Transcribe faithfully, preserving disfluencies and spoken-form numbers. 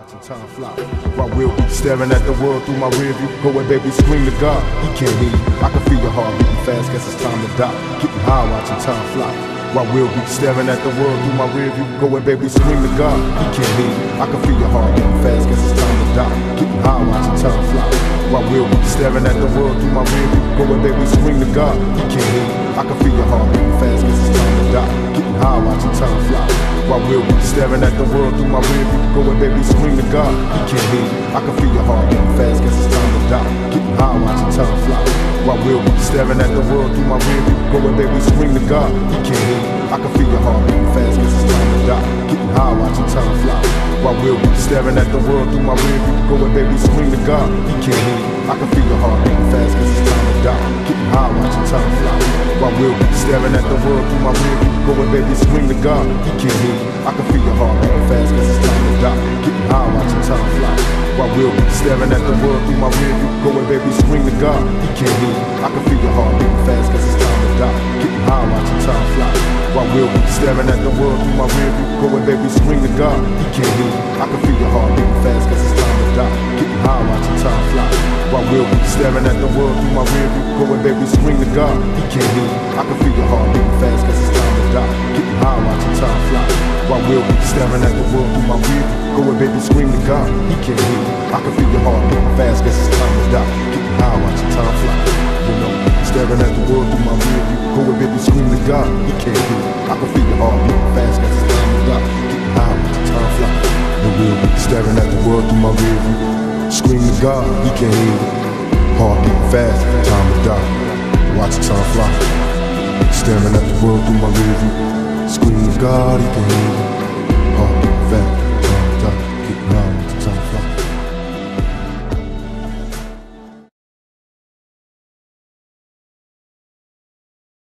watching time fly. While we'll be staring at the world through my rearview, going baby scream to God, he can't hear you. I can feel your heart beating fast, guess it's time to die. Getting high watching time fly. While we'll be staring at the world through my rearview, going baby scream to God, he can't hear you. I can feel your heart beating fast, guess it's time to die. Getting high watching time fly. While we'll be staring at the world through my rearview, going baby scream to God, he can't hear you. I can feel your heart beating fast, guess it's time to die. Getting high watching time fly. While we'll be staring at the world through my rearview, going baby scream to God, he can't hear you. I can feel your heart beating fast, guess it's time to die. Getting high watching time fly. While we'll be staring at the world through my rearview, going baby scream to God, he can't hear you. I can feel your heart beating fast, guess it's time to die. Getting high watching time fly. While we'll be staring at the world through my rearview, going baby scream to God, he can't hear you. I can feel your heart beating fast, guess it's time to die. Getting high watching time fly. While we'll be staring at the world through my rearview, going baby scream to God, he can't hear you. I can feel your heart beating fast, guess it's time to die. Getting high watching time fly. While we'll be staring at the world through my rearview, going baby scream to God, he can't hear you. I can feel your heart beating fast, guess it's time to die. Getting high watching time fly. While we'll be staring at the world through my rearview, going baby scream to God, he can't hear you. I can feel your heart beating fast, guess it's time to die. Getting high watching time fly. While we'll be staring at the world through my rearview, going baby scream to God, he can't hear you. I can feel your heart beating fast, guess it's time to die. Getting high watching time fly. While we'll be staring at the world through my rearview, going baby scream to God, he can't hear you. I can feel your heart beating fast, guess it's time to die. Getting high watching time fly. You know, staring at the world through my rearview, going baby scream to God, he can't hear you. I can feel your heart beating fast, guess it's time to die. Getting high watching time fly. And we'll be staring at the world through my rearview, scream to God, he can't hear you. Heart beating fast, time to die. Watching time fly. Staring at the world through my rearview, scream to God, he can hear you. Heart beating